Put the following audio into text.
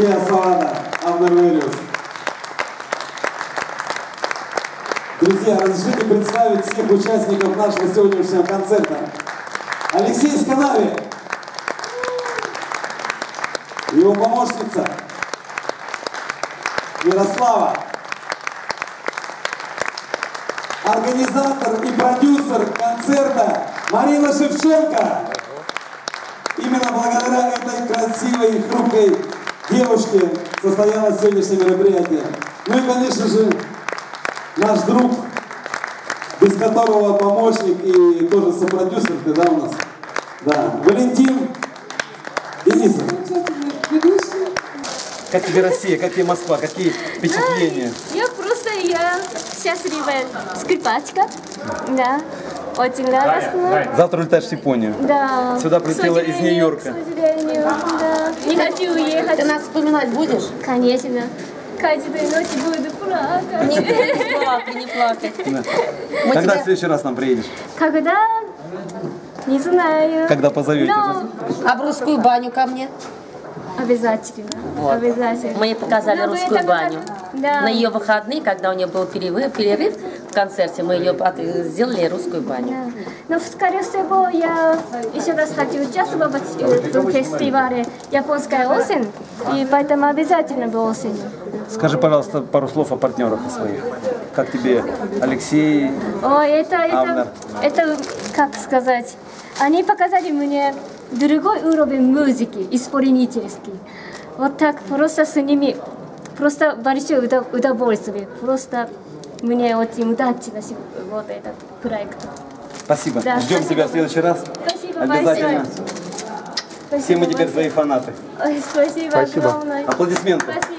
Друзья, Салада, Авнер Виллиус. Друзья, разрешите представить всех участников нашего сегодняшнего концерта. Алексей Сканави, его помощница Ярослава, организатор и продюсер концерта Марина Шевченко. Именно благодаря этой красивой и хрупкой девушке состоялось сегодняшнее мероприятие. Ну и, конечно же, наш друг, без которого помощник и тоже сопродюсер, да, у нас? Да, Валентин Денисов. Как тебе Россия, как тебе Москва, какие впечатления? Я счастливая скрипачка, да, очень радостная. Завтра улетаешь в Японию. Да. Сюда прилетела из Нью-Йорка. К сожалению, да. Не хочу уехать. Ты нас вспоминать будешь? Конечно. Каждую ночь буду плакать. Не плакай, не плакай. Да. Когда в следующий раз нам приедешь? Когда? Не знаю. Когда позовете? А в русскую баню ко мне? Обязательно. Вот. Обязательно. Мы ей показали русскую баню. Да. На ее выходные, когда у нее был перерыв в концерте, мы ее сделали русскую баню. Да. Но, скорее всего, я еще раз хочу участвовать в фестивале «Японская осень», и поэтому обязательно в осень. Скажи, пожалуйста, пару слов о партнерах своих. Как тебе Алексей, Авнер? Это, как сказать, они показали мне другой уровень музыки, исполнительский. Вот так просто с ними, просто большое удовольствие. Просто мне очень удачно вот этот проект. Спасибо. Да, Ждем спасибо. тебя в следующий раз. Спасибо обязательно. большое. Все мы теперь твои фанаты. Ой, спасибо огромное. Аплодисменты. Спасибо.